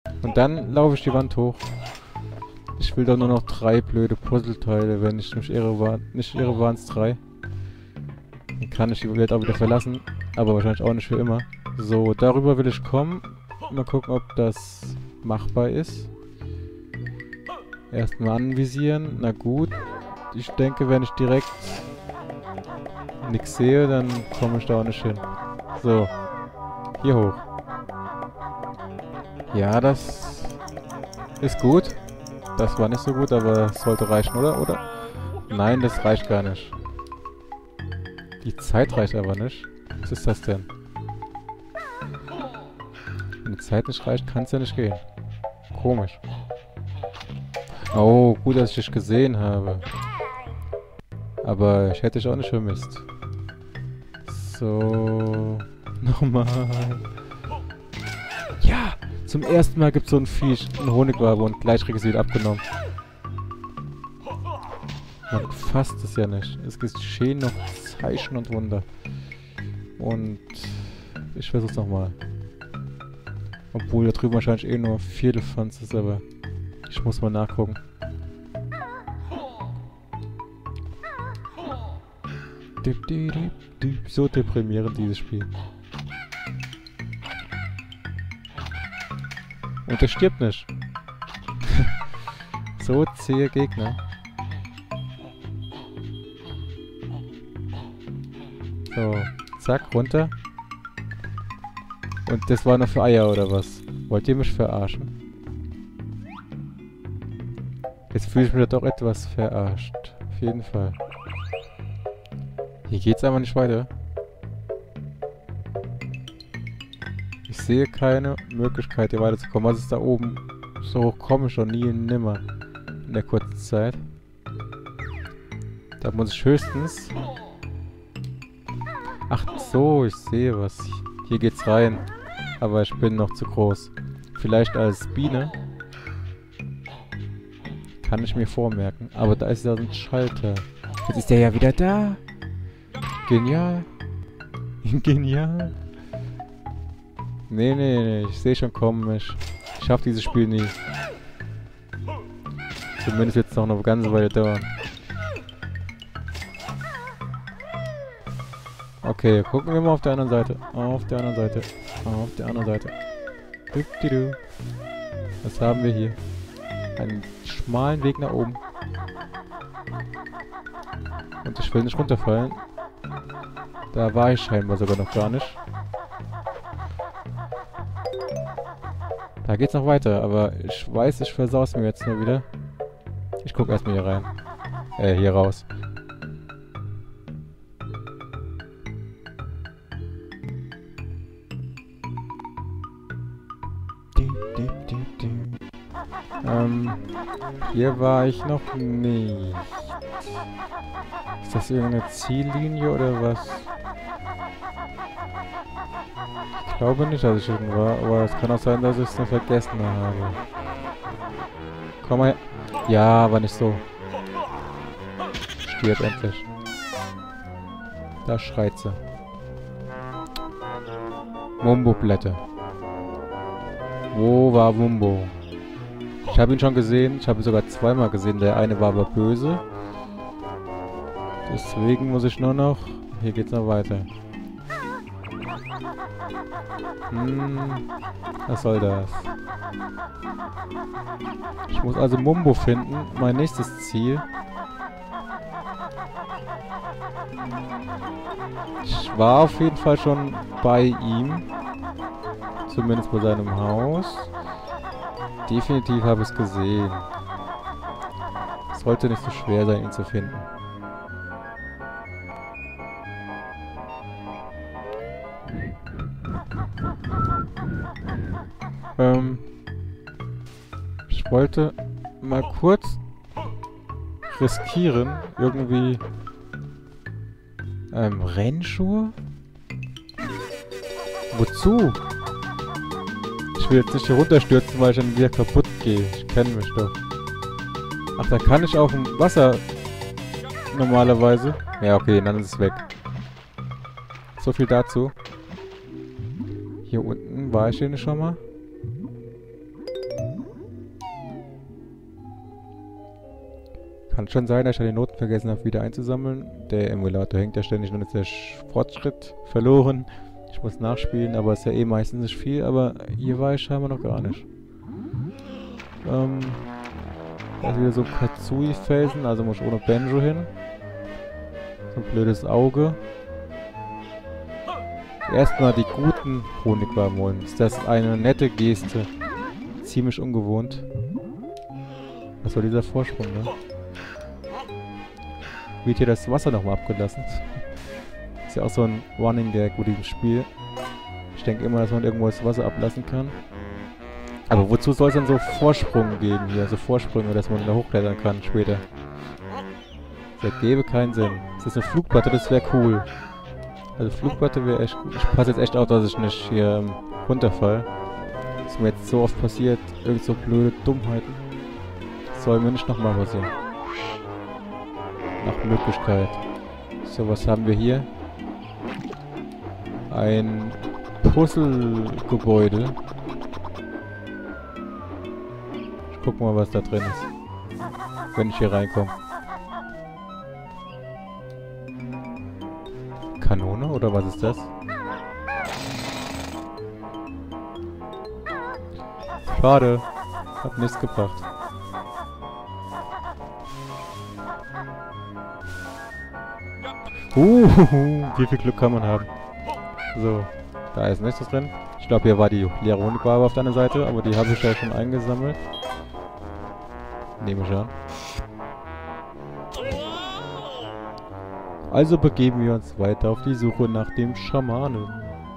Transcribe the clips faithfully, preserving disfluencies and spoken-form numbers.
Und dann laufe ich die Wand hoch. Ich will doch nur noch drei blöde Puzzleteile. Wenn ich mich irre, war, nicht irre, waren es drei. Dann kann ich die Welt auch wieder verlassen. Aber wahrscheinlich auch nicht für immer. So, darüber will ich kommen. Mal gucken, ob das machbar ist. Erstmal anvisieren. Na gut. Ich denke, wenn ich direkt nichts sehe, dann komme ich da auch nicht hin. So. Hier hoch. Ja, das ist gut. Das war nicht so gut, aber es sollte reichen, oder? Oder? Nein, das reicht gar nicht. Die Zeit reicht aber nicht. Was ist das denn? Wenn die Zeit nicht reicht, kann es ja nicht gehen. Komisch. Oh, gut, dass ich dich gesehen habe. Aber ich hätte dich auch nicht vermisst. So. Nochmal. Ja! Zum ersten Mal gibt es so ein Viech, eine Honigwabe und gleich kriege ich sie wieder abgenommen. Man fasst es ja nicht. Es geschehen noch Zeichen und Wunder. Und ich versuch's nochmal. Obwohl da drüben wahrscheinlich eh nur Viertelfanz ist, aber ich muss mal nachgucken. So deprimierend dieses Spiel. Und er stirbt nicht. So zähe Gegner. So, zack, runter. Und das war noch für Eier, oder was? Wollt ihr mich verarschen? Jetzt fühle ich mich doch etwas verarscht. Auf jeden Fall. Hier geht's aber nicht weiter. Ich sehe keine Möglichkeit, hier weiterzukommen. Was ist da oben? So hoch komme ich schon nie und nimmer. In der kurzen Zeit. Da muss ich höchstens... Ach so, ich sehe was. Hier geht's rein. Aber ich bin noch zu groß. Vielleicht als Biene. Kann ich mir vormerken. Aber da ist ja ein Schalter. Jetzt ist der ja wieder da. Genial. Genial. Nee, nee, nee. Ich sehe schon kommen. Ich schaffe dieses Spiel nie. Zumindest wird es noch eine ganze Weile dauern. Okay, gucken wir mal auf der anderen Seite. Auf der anderen Seite. Auf der anderen Seite. Du-di-du. Was haben wir hier? Einen schmalen Weg nach oben. Und ich will nicht runterfallen. Da war ich scheinbar sogar noch gar nicht. Da geht's noch weiter, aber ich weiß, ich versau's mir jetzt nur wieder. Ich guck erstmal hier rein. Äh, hier raus. Ähm, hier war ich noch nicht. Ist das irgendeine Ziellinie oder was? Ich glaube nicht, dass ich irgendwo war, aber es kann auch sein, dass ich es noch vergessen habe. Komm mal her. Ja, aber nicht so. Stirb endlich. Da schreit sie. Mumbo-Blätter. Wo war Mumbo? Ich habe ihn schon gesehen. Ich habe ihn sogar zweimal gesehen. Der eine war aber böse. Deswegen muss ich nur noch... Hier geht's noch weiter. Hm, was soll das? Ich muss also Mumbo finden. Mein nächstes Ziel. Ich war auf jeden Fall schon bei ihm. Zumindest bei seinem Haus. Definitiv habe ich es gesehen. Es sollte nicht so schwer sein, ihn zu finden. Ähm, ich wollte mal kurz riskieren, irgendwie ähm, Rennschuhe? Wozu? Ich will jetzt nicht hier runterstürzen, weil ich dann wieder kaputt gehe. Ich kenne mich doch. Ach, da kann ich auf dem Wasser normalerweise. Ja, okay, dann ist es weg. So viel dazu. Hier unten war ich hier nicht schon mal. Kann schon sein, dass ich die Noten vergessen habe, wieder einzusammeln. Der Emulator hängt ja ständig und ist der Fortschritt verloren. Ich muss nachspielen, aber es ist ja eh meistens nicht viel, aber hier war ich scheinbar noch gar nicht. Ähm, da ist wieder so ein Katsui-Felsen, also muss ich ohne Banjo hin. So ein blödes Auge. Erstmal die guten Honigwaben holen. Ist das eine nette Geste? Ziemlich ungewohnt. Was war dieser Vorsprung, ne? Wird hier das Wasser nochmal abgelassen? Ist ja auch so ein Running Gag mit diesem Spiel. Ich denke immer, dass man irgendwo das Wasser ablassen kann. Aber wozu soll es dann so Vorsprung geben hier? So Vorsprünge, dass man da hochklettern kann später. Das ergebe keinen Sinn. Das ist eine Flugplatte, das wäre cool. Also Flugplatte wäre echt gut. Ich passe jetzt echt auf, dass ich nicht hier ähm, runterfall. Das ist mir jetzt so oft passiert. Irgend so blöde Dummheiten. Das soll mir nicht nochmal passieren. Nach Möglichkeit. So, was haben wir hier? Ein Puzzlegebäude. Ich guck mal, was da drin ist. Wenn ich hier reinkomme. Kanone oder was ist das? Schade. Hat nichts gebracht. Uh, wie viel Glück kann man haben? So, da ist nichts drin. Ich glaube, hier war die leere Honigwabe auf deiner Seite, aber die habe ich ja schon eingesammelt. Nehme ich an. Also begeben wir uns weiter auf die Suche nach dem Schamanen.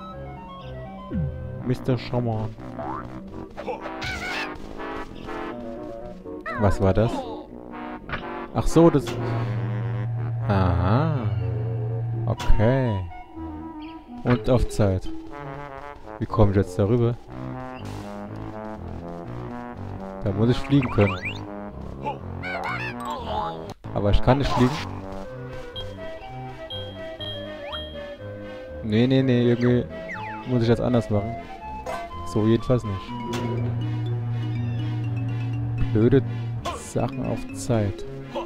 Mister Schaman. Was war das? Ach so, das... Aha. Okay. Und auf Zeit. Wie komme ich jetzt darüber? Da muss ich fliegen können. Aber ich kann nicht fliegen. Nee, nee, nee, irgendwie muss ich das anders machen. So jedenfalls nicht. Blöde Sachen auf Zeit.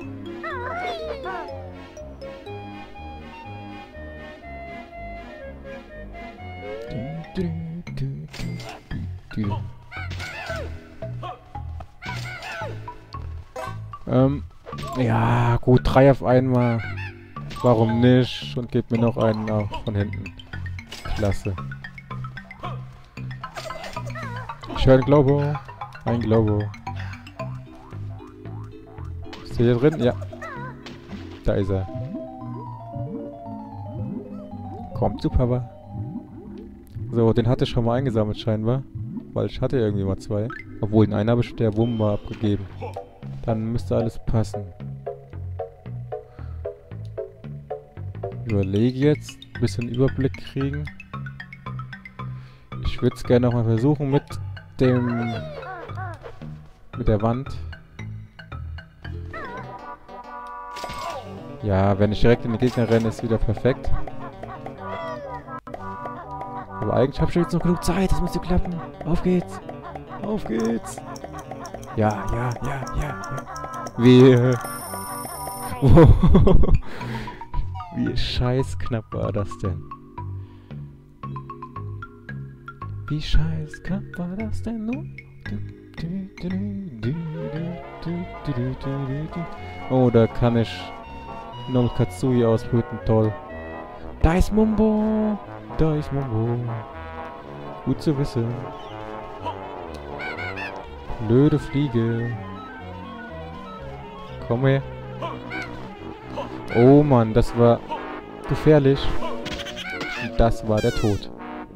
Ähm, ja, gut, drei auf einmal. Warum nicht? Und gebt mir noch einen auch von hinten. Klasse. Ich höre ein Globo. Ein Globo. Ist der hier drin? Ja. Da ist er. Kommt zu Papa. So, den hatte ich schon mal eingesammelt scheinbar. Weil ich hatte irgendwie mal zwei. Obwohl, den einen habe ich der Wumba abgegeben. Dann müsste alles passen. Überlege jetzt. Ein bisschen Überblick kriegen. Ich würde es gerne nochmal versuchen mit dem... mit der Wand. Ja, wenn ich direkt in den Gegner renne, ist wieder perfekt. Aber eigentlich habe ich jetzt noch genug Zeit, das müsste klappen. Auf geht's. Auf geht's. Ja, ja, ja, ja, ja. Wehe. Wie scheiß knapp war das denn? Wie scheiß knapp war das denn nun? Oh, da kann ich noch mit Katsui ausbrüten. Toll. Da ist Mumbo. Da ist Mumbo. Gut zu wissen. Blöde Fliege. Komm her. Oh Mann, das war gefährlich. Und das war der Tod.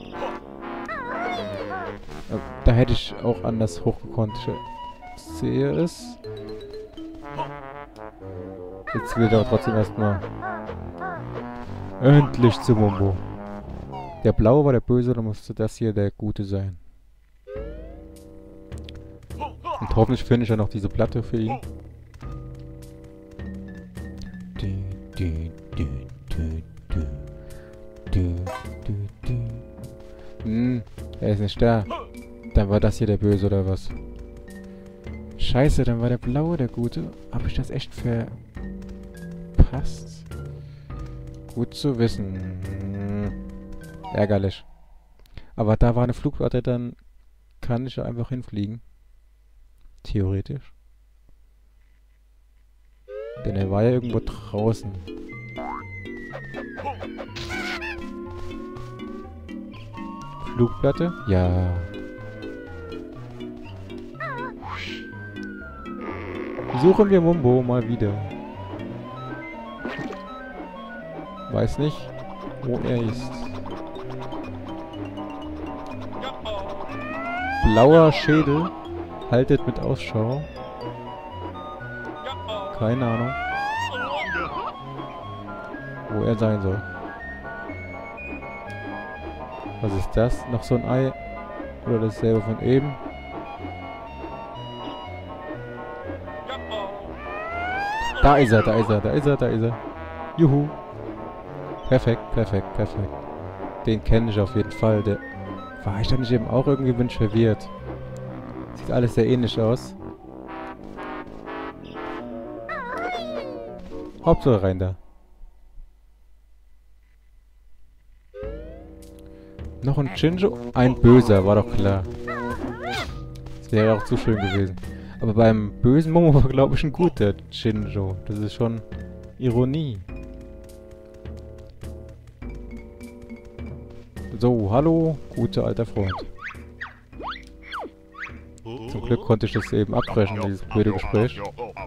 Da hätte ich auch anders hochgekonnt. Ich sehe es. Jetzt will ich aber trotzdem erstmal endlich zu Mumbo. Der Blaue war der Böse, dann musste das hier der Gute sein. Und hoffentlich finde ich ja noch diese Platte für ihn. Hm, er ist nicht da. Dann war das hier der Böse oder was? Scheiße, dann war der blaue der gute. Habe ich das echt verpasst? Gut zu wissen. Ärgerlich. Aber da war eine Flugplatte, dann kann ich ja einfach hinfliegen. Theoretisch. Denn er war ja irgendwo draußen. Flugplatte? Ja. Suchen wir Mumbo mal wieder. Weiß nicht, wo er ist. Blauer Schädel. Haltet mit Ausschau. Keine Ahnung, wo er sein soll. Was ist das? Noch so ein Ei? Oder dasselbe von eben? Da ist er, da ist er, da ist er, da ist er. Juhu. Perfekt, perfekt, perfekt. Den kenne ich auf jeden Fall. Der war ich da nicht eben auch irgendwie, bin ich verwirrt. Sieht alles sehr ähnlich aus. Hauptsache rein da. Noch ein Chinjo? Ein Böser, war doch klar. Das wäre ja auch zu schön gewesen. Aber beim bösen Momo war, glaube ich, ein guter Chinjo. Das ist schon Ironie. So, hallo, guter alter Freund. Zum Glück konnte ich das eben abbrechen, dieses blöde Gespräch.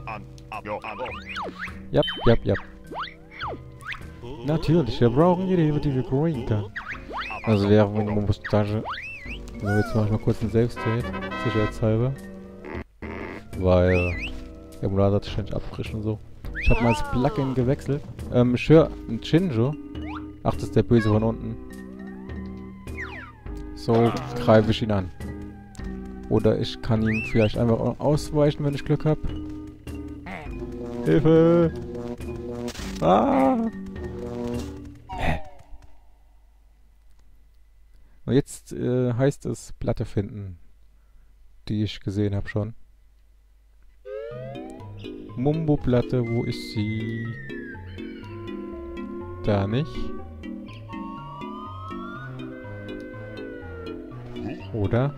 Jap, jap, jap. Natürlich, wir brauchen jede Hilfe, die wir kriegen können. Also wäre wenn man muss Tasche. So, jetzt mache ich mal kurz einen Save-State, sicherheitshalber. Weil der Emulator hat ständig abbrechen und so. Ich habe mal das Plugin gewechselt. Ähm, ich höre ein Chinjo. Ach, das ist der Böse von unten. So greife ich ihn an. Oder ich kann ihm vielleicht einfach ausweichen, wenn ich Glück habe. Hilfe! Ah! Hä? Und jetzt äh, heißt es Platte finden, die ich gesehen habe schon. Mumbo-Platte, wo ist sie? Da nicht. Oder?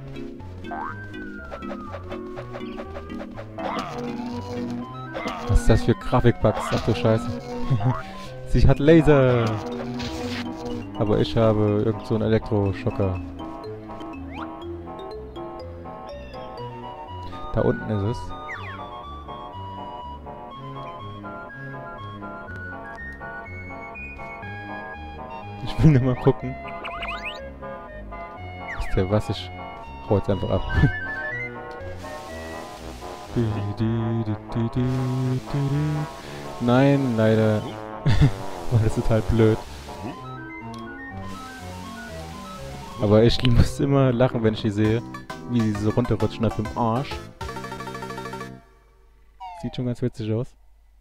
Was ist das für Grafikbugs? Ach du Scheiße. Sie hat Laser. Aber ich habe irgend so einen Elektroschocker. Da unten ist es. Ich will nur mal gucken. Ist der was? Ich hau jetzt einfach ab. Nein, leider. War das total blöd. Aber ich muss immer lachen, wenn ich die sehe. Wie sie so runterrutschen auf dem Arsch. Sieht schon ganz witzig aus.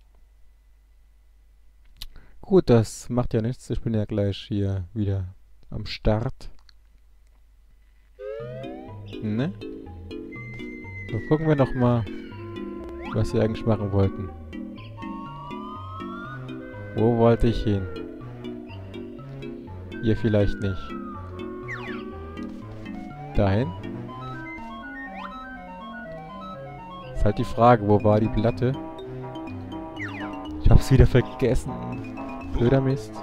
Gut, das macht ja nichts. Ich bin ja gleich hier wieder am Start. Ne? So, gucken wir noch mal, was wir eigentlich machen wollten. Wo wollte ich hin? Hier vielleicht nicht. Dahin? Ist halt die Frage, wo war die Platte? Ich hab's wieder vergessen. Blöder Mist.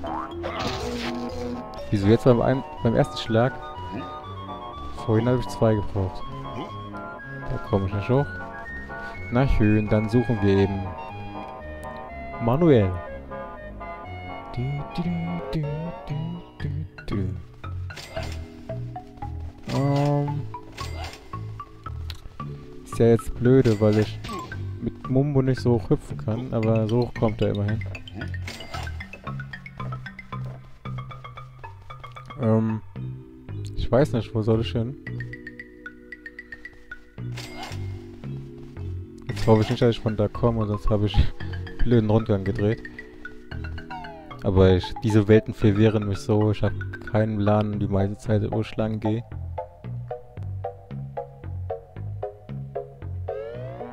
Wieso jetzt beim, ein, beim ersten Schlag? Vorhin habe ich zwei gebraucht. Da komme ich nicht hoch. Na schön, dann suchen wir eben manuell. Du, du, du, du, du, du. Um, ist ja jetzt blöde, weil ich mit Mumbo nicht so hoch hüpfen kann, aber so hoch kommt er immerhin. Ähm, ich weiß nicht, wo soll ich hin? Jetzt hoffe ich nicht, dass ich von da komme, sonst habe ich einen blöden Rundgang gedreht. Aber ich, diese Welten verwirren mich so, ich habe keinen Plan die meiste Zeit, wo ich lang gehe.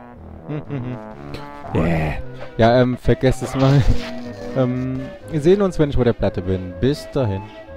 Yeah. Ja, ähm, vergesst es mal. ähm, wir sehen uns, wenn ich bei der Platte bin. Bis dahin.